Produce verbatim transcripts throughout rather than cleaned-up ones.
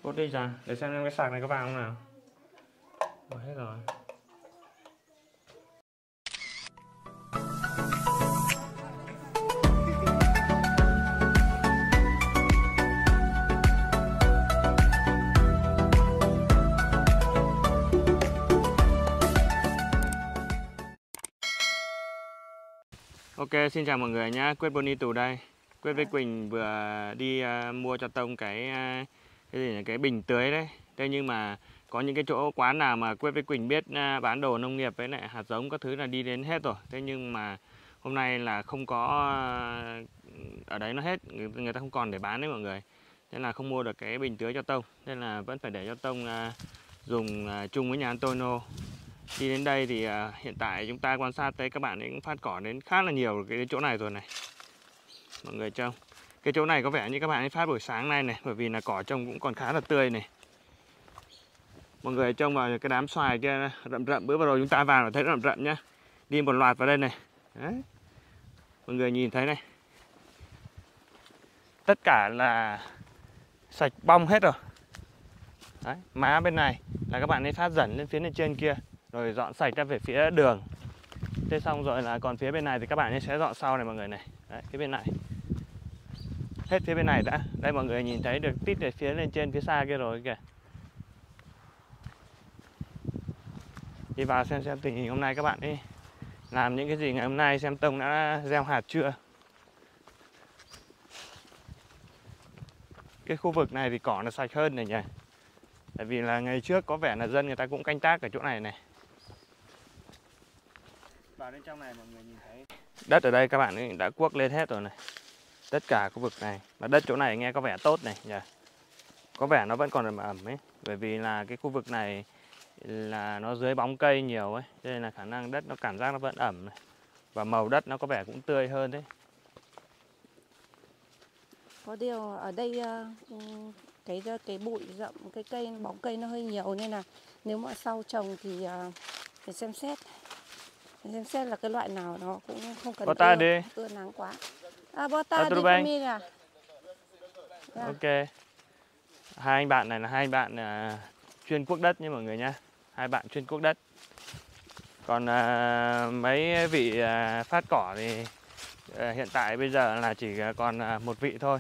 Cốt đi ra để xem cái sạc này có vào không nào. Rồi, hết rồi. Ok, xin chào mọi người nhé. Quyết Bonito đây. Quyết với Quỳnh vừa đi uh, mua cho Tông cái uh, cái gì nhỉ? Cái bình tưới đấy. Thế nhưng mà có những cái chỗ quán nào mà Quyết với Quỳnh biết uh, bán đồ nông nghiệp với lại hạt giống các thứ là đi đến hết rồi. Thế nhưng mà hôm nay là không có uh, ở đấy nó hết, người, người ta không còn để bán đấy mọi người. Nên là không mua được cái bình tưới cho Tông. Nên là vẫn phải để cho Tông uh, dùng uh, chung với nhà Antonio. Đi đến đây thì uh, hiện tại chúng ta quan sát thấy các bạn ấy cũng phát cỏ đến khá là nhiều cái chỗ này rồi này. Mọi người trông. Cái chỗ này có vẻ như các bạn ấy phát buổi sáng nay này, bởi vì là cỏ trông cũng còn khá là tươi này. Mọi người trông vào cái đám xoài kia rậm rậm, bữa vừa rồi chúng ta vào là thấy rậm rậm nhá. Đi một loạt vào đây này. Đấy. Mọi người nhìn thấy này. Tất cả là sạch bong hết rồi. Đấy. Má bên này là các bạn ấy phát dần lên phía bên trên kia, rồi dọn sạch ra về phía đường. Thế xong rồi là còn phía bên này thì các bạn ấy sẽ dọn sau này mọi người này. Đấy, phía bên này. Hết phía bên này đã. Đây mọi người nhìn thấy được tít về phía lên trên phía xa kia rồi kìa. Đi vào xem xem tình hình hôm nay các bạn ấy làm những cái gì ngày hôm nay, xem Tông đã gieo hạt chưa. Cái khu vực này thì cỏ nó sạch hơn này nhỉ. Tại vì là ngày trước có vẻ là dân người ta cũng canh tác ở chỗ này này. Vào bên trong này mọi người nhìn thấy đất ở đây các bạn ấy đã cuốc lên hết rồi này. Tất cả khu vực này. Và đất chỗ này nghe có vẻ tốt này nhỉ. Có vẻ nó vẫn còn ẩm ẩm ấy. Bởi vì là cái khu vực này là nó dưới bóng cây nhiều ấy. Cho nên là khả năng đất nó cảm giác nó vẫn ẩm này. Và màu đất nó có vẻ cũng tươi hơn đấy. Có điều ở đây cái cái bụi rậm, cái cây bóng cây nó hơi nhiều, nên là nếu mà sau trồng thì phải xem xét. Xem xét là cái loại nào nó cũng không cần ưa, đi. ưa nắng quá. À, bota đi família. Ok. Hai anh bạn này là hai anh bạn uh, chuyên cuốc đất nha mọi người nhá. Hai bạn chuyên cuốc đất. Còn uh, mấy vị uh, phát cỏ thì uh, hiện tại bây giờ là chỉ còn uh, một vị thôi.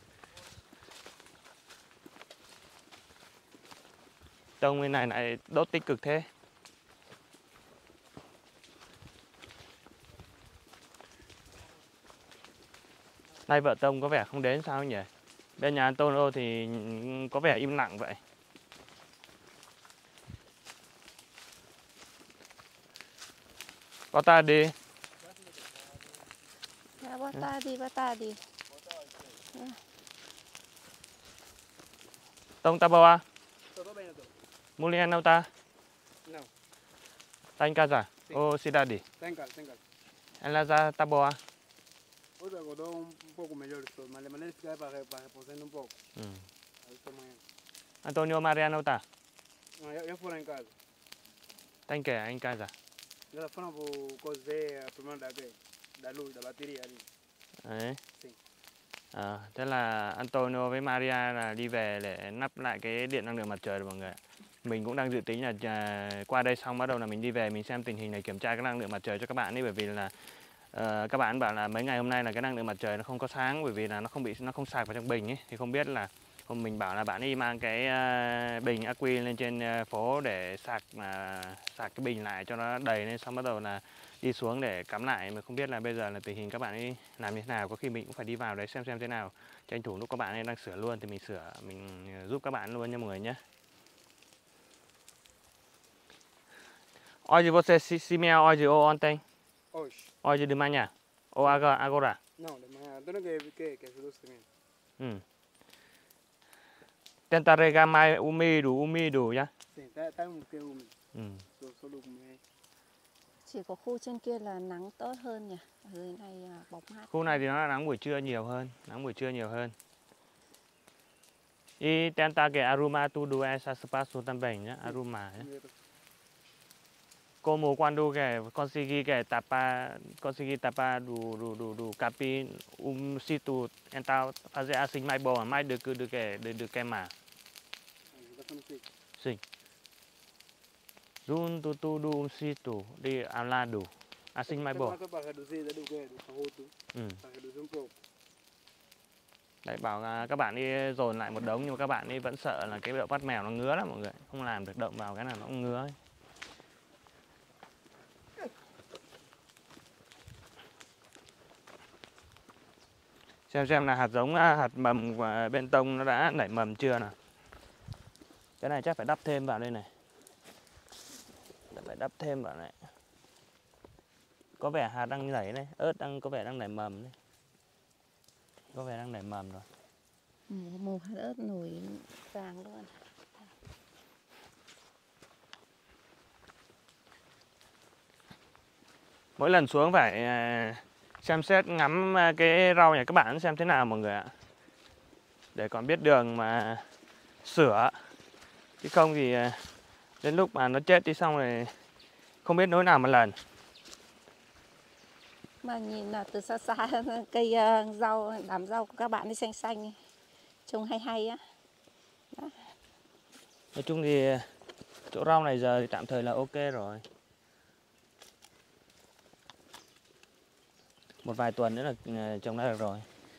Tông bên này lại đốt tích cực thế. Nay vợ Tông có vẻ không đến sao nhỉ? Bên nhà Antonio thì có vẻ im lặng vậy. Bota đi. Yeah, bota đi, bota đi. Yeah. Tông tá boa? Mulher não tá? Não. Tá em casa? Sim. Ou cidade? Está em casa, está em casa. Ela já tá boa? Hoje acordou um pouco melhor, mas de maneira que para repousando um pouco. Hum. Aí estou amanhã. Antonio Maria não tá? Não, eu, eu fui lá em casa. Tá em que? Em casa? Eles foram para cozer a primeira da, da luz, da bateria ali. Đấy. Sim. À, thế là Antonio với Maria là đi về để lắp lại cái điện năng lượng mặt trời rồi mọi người. Mình cũng đang dự tính là uh, qua đây xong bắt đầu là mình đi về mình xem tình hình này, kiểm tra cái năng lượng mặt trời cho các bạn ấy, bởi vì là uh, các bạn bảo là mấy ngày hôm nay là cái năng lượng mặt trời nó không có sáng, bởi vì là nó không bị nó không sạc vào trong bình ấy, thì không biết là hôm mình bảo là bạn ấy mang cái uh, bình ắc quy lên trên uh, phố để sạc mà uh, sạc cái bình lại cho nó đầy lên, xong bắt đầu là đi xuống để cắm lại, mà không biết là bây giờ là tình hình các bạn ấy làm như thế nào. Có khi mình cũng phải đi vào đấy xem xem thế nào, tranh thủ lúc các bạn ấy đang sửa luôn thì mình sửa, mình giúp các bạn luôn nha mọi người nhé. Hoje você se semeia hoje ou ontem? Hoje. Hoje de manhã ou agora? Não, de manhã. Então que que que ajudou também. Hum. Tenta regar mais úmido, úmido nhá. Sim, tá tá um pouco úmido. Ừ. Só só lúc này. Chỉ có khu trên kia là nắng tốt hơn nhỉ. Ở dưới này bóng mát. Khu này thì nó là nắng buổi trưa nhiều hơn, nắng buổi trưa nhiều hơn. E tenta que arrumar tudo esse espaço também, né? Arrumar, né? Como quando que conseguir que tapar, conseguir tapar do do do do capim um sítio, então fazer assim mais bom, mais do que do que do que mais. sono sì. Sim. Junto tudo situ di ao lado. Assim mais Se bom. ma che parla do sei da do che do fahoto. Ừ. Parla do un po'. Đấy, bảo là các bạn đi dồn lại một đống nhưng mà các bạn đi vẫn sợ là cái độ bắt mèo nó ngứa lắm mọi người. Không làm được, động vào cái nào nó cũng ngứa ấy. Xem xem là hạt giống, hạt mầm của bên tông nó đã nảy mầm chưa nào. Cái này chắc phải đắp thêm vào đây này. Phải đắp thêm vào này. Có vẻ hạt đang nảy đấy, ớt đang có vẻ đang nảy mầm đấy. Có vẻ đang nảy mầm rồi. Ừ, màu hạt ớt nổi vàng luôn. Mỗi lần xuống phải xem xét ngắm cái rau nhà các bạn xem thế nào mọi người ạ. Để còn biết đường mà sửa. Chứ không thì đến lúc mà nó chết đi xong rồi không biết nối nào mà lần. Mà nhìn là từ xa xa cây rau, đám rau của các bạn ấy xanh xanh, trông hay hay á. Đó. Nói chung thì chỗ rau này giờ thì tạm thời là ok rồi. Một vài tuần nữa là trồng ra được rồi.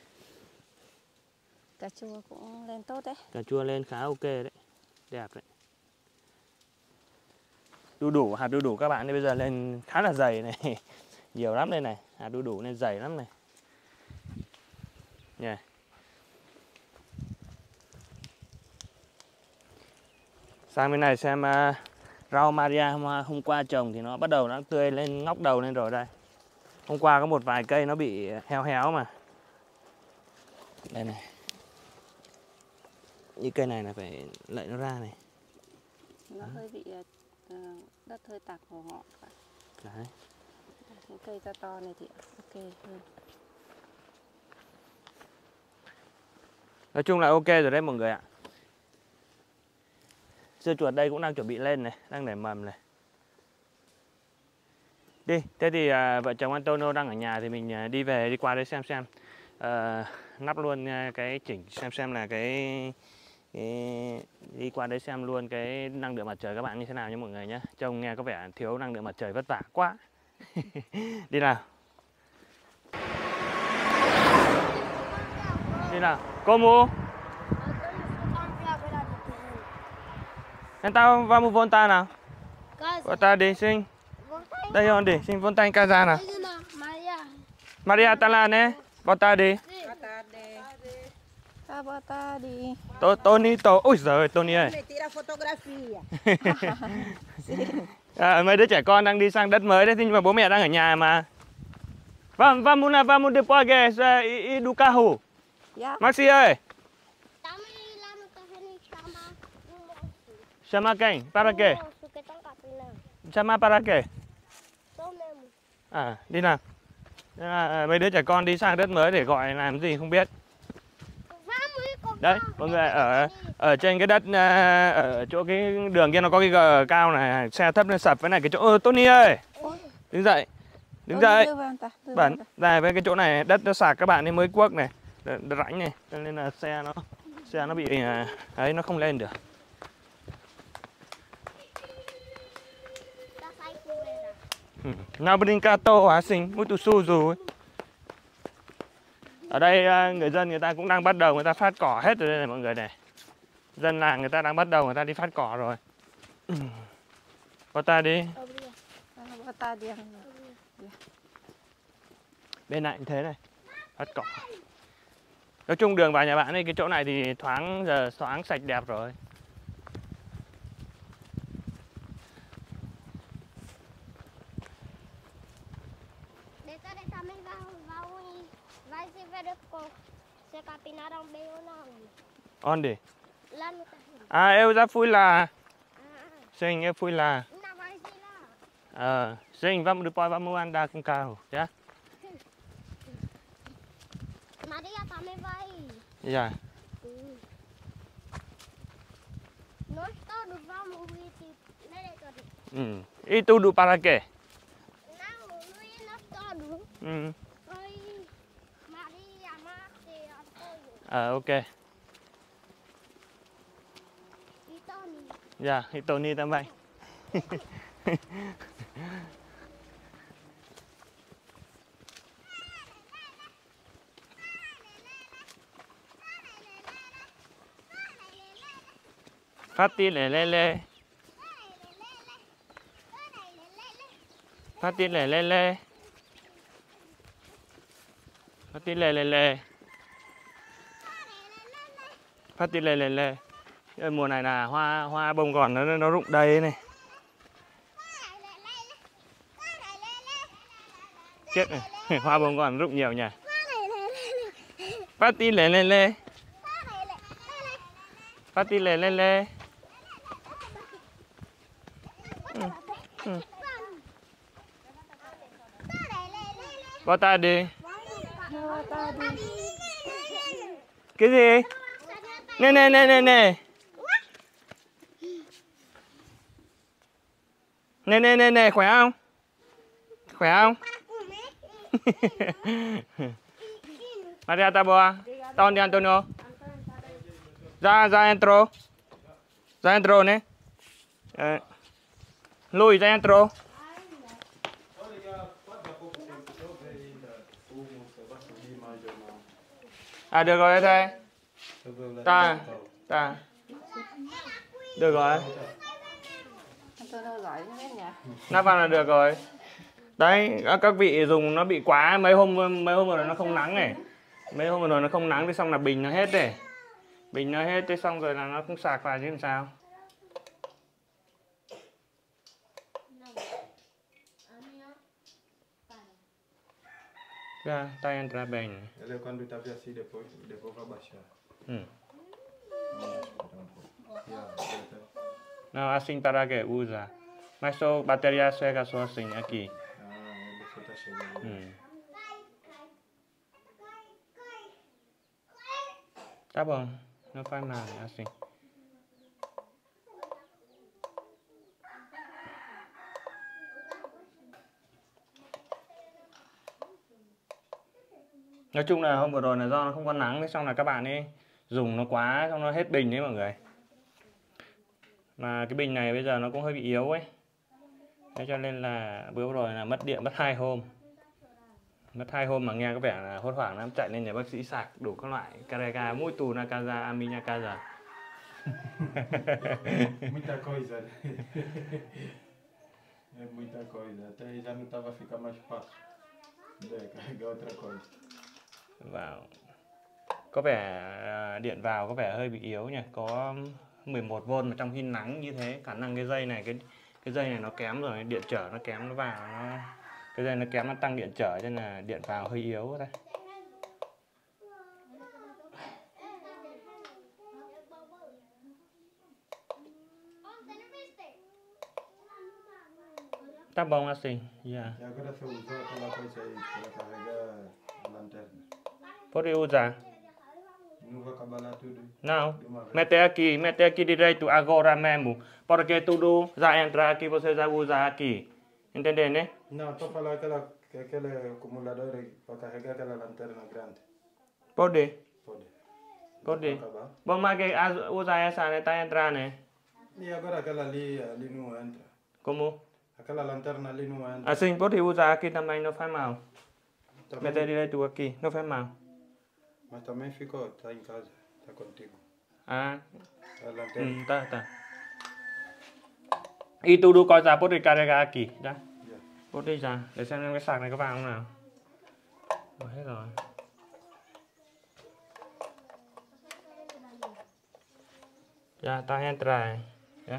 Cà chua cũng lên tốt đấy. Cà chua lên khá ok đấy. Đẹp đấy. Đu đủ, hạt đu đủ các bạn bây giờ lên khá là dày này. Nhiều lắm đây này. Hạt đu đủ lên dày lắm này. Yeah. Sang bên này xem uh, rau Maria hôm qua trồng thì nó bắt đầu nó tươi lên, ngóc đầu lên rồi đây. Hôm qua có một vài cây nó bị héo héo mà. Đây này. Như cây này là phải lạy nó ra này. Nó hơi bị uh, đất hơi tạc hồ ngọ. Đấy. Những cây to to này thì ok hơn. Nói chung là ok rồi đấy mọi người ạ. Dưa chuột đây cũng đang chuẩn bị lên này, đang nảy mầm này. Đi, thế thì à, vợ chồng Antonio đang ở nhà thì mình à, đi về đi qua đây xem xem. À, nắp luôn à, cái chỉnh xem xem là cái, cái đi qua đấy xem luôn cái năng lượng mặt trời các bạn như thế nào nha mọi người nhé. Trông nghe có vẻ thiếu năng lượng mặt trời vất vả quá. Đi nào. Đi nào. Como? Então vamos voltar nào. Voltar đi xin. Đây on đi, xin voltar em casa nào. Maria tá lá né? Voltar đi. Ta bỏ ta đi. Tô, Tony, Tô. Ôi giời ơi, Tony ơi. À, mấy đứa trẻ con đang đi sang đất mới đấy, nhưng mà bố mẹ đang ở nhà mà. Vamos, vamos na, vamos depois que do carro. Yeah. Maxi ơi. Chama quem? Para quê? Chama para quê? À, đi nào. À, mấy đứa trẻ con đi sang đất mới để gọi làm gì không biết. Đấy, mọi người ở ở trên cái đất ở chỗ cái đường kia nó có cái gờ cao này, xe thấp nó sập cái này cái chỗ. Ơ, Tony ơi. Đứng dậy. Đứng dậy. Bẩn. Đây với cái chỗ này đất nó sạt các bạn nên mới cuốc này, đất rãnh này, cho nên là xe nó xe nó bị ấy nó không lên được. Nào brincato hả sinh, muito sujo. Ở đây người dân người ta cũng đang bắt đầu người ta phát cỏ hết rồi đây này mọi người này. Dân làng người ta đang bắt đầu người ta đi phát cỏ rồi. Bota đi. Bota đi. Bên này cũng thế này. Phát cỏ. Nói chung đường vào nhà bạn ấy cái chỗ này thì thoáng giờ thoáng sạch đẹp rồi. Onde? À, eu já fui lá. Sim, eu fui lá. Ah, sim, vamos depois vamos andar com carro, já? Maria também vai. Já. Nós todos vamos ir todos. Hum. E tudo para quê? Não, não é nós todos. Hum. Foi Maria, Márcia, Antônio. À, ok. E Tony. Dạ, thì Tony também. Phát tí lẻ lê lê. Phát tí lẻ lê lê. Phát tí lẻ lê lê. Phát tí lẻ lê lê. Mùa này là hoa hoa bông gòn nó nó rụng đầy này. Chết này, hoa bông gòn rụng nhiều nhỉ. Phát tí lẻ lê lê. Phát tí lẻ lê lê. Ừ. Ừ. Boa tarde. Cái gì? Nè nè nè nè nè. Nè nè nè nè, khỏe không? Khỏe không? Maria tá boa. Tá onde, Antonio? Já, já entrou. Já entrou, né? É. Lui, já entrou. À được rồi thầy. Ta, ta. Được rồi. Nắp vào là được rồi. Đấy, các vị dùng nó bị quá, mấy hôm mấy hôm rồi nó không nắng này. Mấy hôm rồi nó không nắng thì xong là bình nó hết này. Bình nó hết thế xong rồi là nó cũng sạc vào chứ làm sao. Já, tá entrando bem. Né? Ele quando estava assim depois, depois vai baixar. Hum. Vamos esperar um pouco. Yeah, Não, assim para que usa. Mas só bateria chega só assim aqui. ah, ele só está chegando. Hum. Tá bom, não faz nada, assim. Nói chung là hôm vừa rồi là do nó không có nắng thế xong là các bạn ấy dùng nó quá xong nó hết bình đấy mọi người. Mà cái bình này bây giờ nó cũng hơi bị yếu ấy. Thế cho nên là bữa rồi là mất điện mất hai hôm. Mất hai hôm mà nghe có vẻ là hốt hoảng lắm, chạy lên nhà bác sĩ sạc đủ các loại carrega muito na casa a minha casa. Muita coisa. É muita coisa. Até já não estava a ficar mais fácil. De carregar outra coisa. Vào. Có vẻ điện vào có vẻ hơi bị yếu nhỉ, có mười một vôn mà trong khi nắng như thế, khả năng cái dây này cái cái dây này nó kém rồi, điện trở nó kém nó vào nó cái dây nó kém nó tăng điện trở cho nên là điện vào hơi yếu thôi. Tá bom assim, yeah. E agora você usou aquela coisa aí para carregar a lanterna. Pode usar. Não vai acabar lá tudo. Não, mete aqui, mete aqui direito agora mesmo. Porque tudo já entra aqui, você já usa aqui. Entendeu, né? Não, estou a falar aquela, aquele acumulador para carregar aquela lanterna grande. Pode. Pode. Pode. Vai acabar. Bom, mas que usa essa, né? Tá entrando, né? E agora aquela ali, ali não entra. Como? Aquela lanterna ali não entra. Assim, pode usar aqui também, não faz mal. Também, Mete direito aqui, não faz mal. mas também ficou, está em casa, está contigo. À, A ừ, lanterna. ta, ta. Y tudo coisa pode carregar aqui, đã. Yeah. Put đi ra, để xem cái sạc này có vào không nào. Rồi, hết rồi. Dạ, ta entra. Dạ.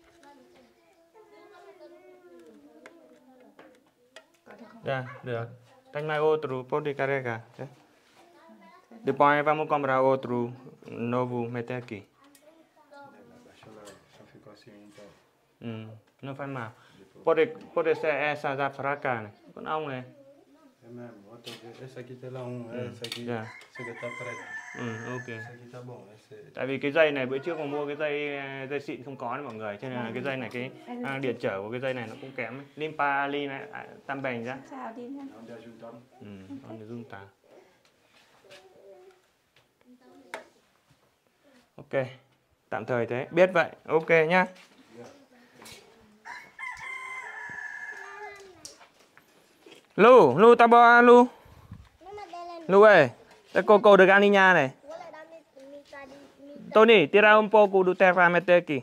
Dạ, được. Tem mais outro, pode carregar. Dạ. Depois vamos comprar outro novo, meter aqui. Baixou lá, só ficou assim então. Ừ, nó phải màu. Pode, pode ser essa da fraca này. Con ong này. É mesmo, outra vez. Esse aqui tem lá um, Ừ, esse aqui, dạ. esse aqui tá preto. Ừ, ok. Esse aqui tá bom, esse... Tại vì cái dây này bữa trước mà mua cái dây dây xịn không có đấy mọi người, cho nên là cái dây này cái à, điện trở của cái dây này nó cũng kém ấy. Limpa li này à, tam bền ra. Chào đi nha. Onde ajuntamos? Ừ, con được dùng ta. Ok. Tạm thời thế, biết vậy. Ok nhá. Lu, Lu tao bo Lu. Lu ơi, te coco de galinha này. Tony, tira un poco do terra mete aqui.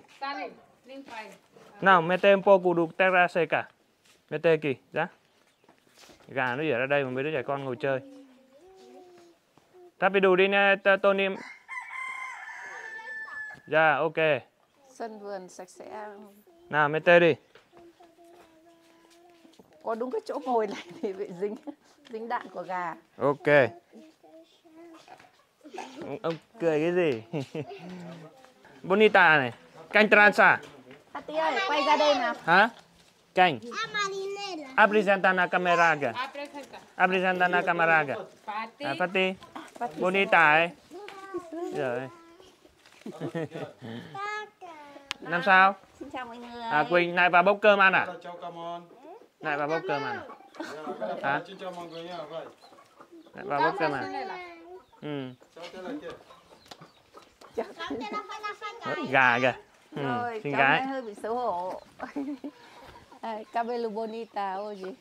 Nào, mete un poco do terra seca. Mete aqui, ra. Gà nó ở ra đây mà mấy đứa trẻ con ngồi chơi. Rapido đi nha, Tony. Dạ, ok. Sân vườn sạch sẽ. Nào, mete đi. Có đúng cái chỗ ngồi này thì bị dính dính đạn của gà. Ok. Ông cười cái gì? Bonita này. Canh transa. Hati ơi, quay ra đây nào. Hả? Canh. Apresenta na camera kìa. Apresenta na camera kìa. À, Fatih. Bonita ấy. Rồi. Làm sao? Xin chào mọi người. À, Quỳnh, này vào bốc cơm ăn à? Chào cảm ơn. Này vào bốc cơm ăn. Hả? Xin chào mọi người nha, vậy. Này vào bốc cơm ăn. Ừ. Chào tên là kia. Gà kìa. Ừ, Rồi, xinh cháu gái. này hơi bị xấu hổ. Cabello bonita, ôi gì.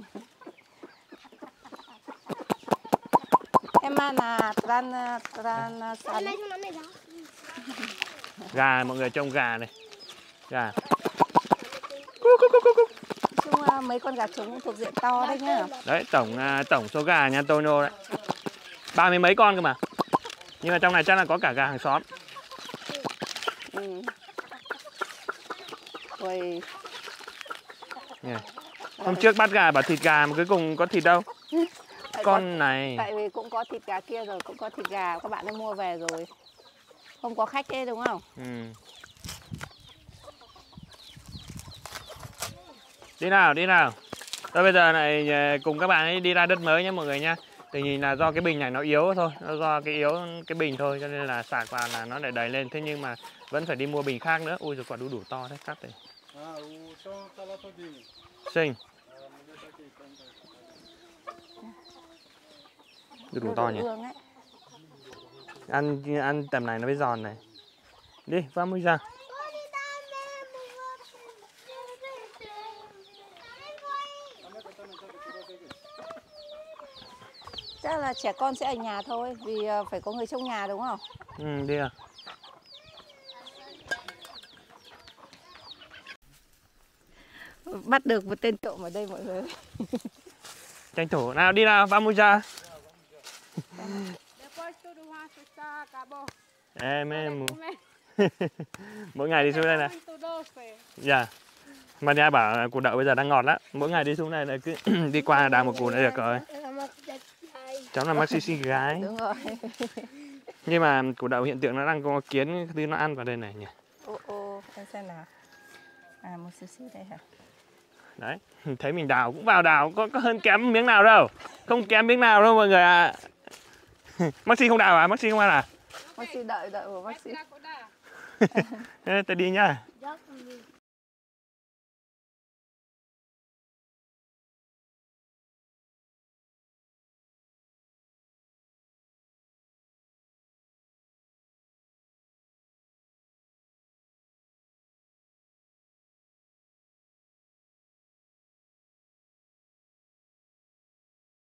Emana tran tran san. Gà, mọi người trông gà này. Gà. Chung uh, mấy con gà trống cũng thuộc diện to đấy nhá. Đấy, tổng uh, tổng số gà nhà Antonio đấy. Ba mươi mấy con cơ mà. Nhưng mà trong này chắc là có cả gà hàng xóm. Ừ. Rồi. Yeah. Hôm trước bắt gà bảo thịt gà mà cuối cùng có thịt đâu. Tại Con có, này. tại vì cũng có thịt gà kia rồi, cũng có thịt gà các bạn đã mua về rồi. Không có khách thế đúng không? Ừ. Đi nào, đi nào. Tôi bây giờ này cùng các bạn ấy đi ra đất mới nhé mọi người nhá. Tình hình là do cái bình này nó yếu thôi, nó do cái yếu cái bình thôi cho nên là sạc vào là nó để đầy lên. Thế nhưng mà vẫn phải đi mua bình khác nữa. Ui rồi quả đu đủ to đấy, cắt đây. Xinh. Đu đủ to nhỉ. Ăn ăn tầm này nó mới giòn này. Đi, vamos ra. Chắc là trẻ con sẽ ở nhà thôi, vì phải có người trong nhà đúng không? Ừ, đi à. Bắt được một tên trộm ở đây mọi người. Tranh thủ, nào đi nào, vamos ra. Em em. Mỗi ngày đi xuống đây này. Dạ. Mà nhà bảo củ đậu bây giờ đang ngọt lắm. Mỗi ngày đi xuống đây là cứ đi qua đào một củ là được rồi. Cháu là mắc xì xì gái. Đúng rồi. Nhưng mà củ đậu hiện tượng nó đang có kiến thứ nó ăn vào đây này nhỉ. Ô ô, em xem nào. À, một xì xì đây hả? Đấy, thấy mình đào cũng vào đào, có, có hơn kém miếng nào đâu. Không kém miếng nào đâu mọi người ạ. À. Maxi không đào à? Maxi không ăn à? Maxi đợi đợi của Maxi. Thế tôi đi nhá.